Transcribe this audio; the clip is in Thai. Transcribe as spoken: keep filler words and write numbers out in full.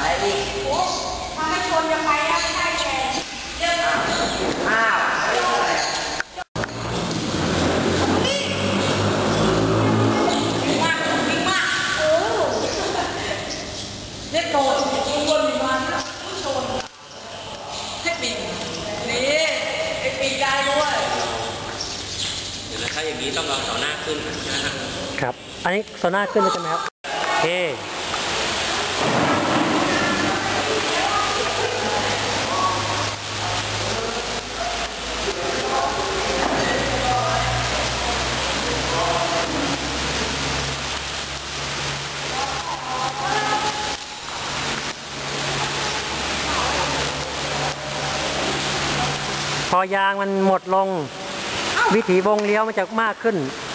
อีกทำให้ชนกันไปไม่ได้แข่งเยอะอ้าวเล็กโดดวนมีวันชนเทคนิคนี่ไอปีกได้ด้วยเดี๋ยวนะครับอย่างนี้ต้องเอาต่อหน้าขึ้นนะครับครับอันนี้ต่อหน้าขึ้นเลยใช่ไหมครับโอเคพอยางมันหมดลงวิถีวงเลี้ยวมันจะมากขึ้น